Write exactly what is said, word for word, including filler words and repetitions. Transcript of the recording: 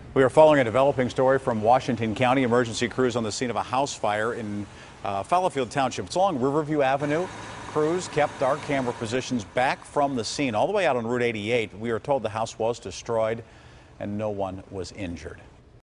We are following a developing story from Washington County. Emergency crews on the scene of a house fire in uh, Fallowfield Township. It's along Riverview Avenue. Crews kept our camera positions back from the scene all the way out on Route eighty-eight. We are told the house was destroyed and no one was injured.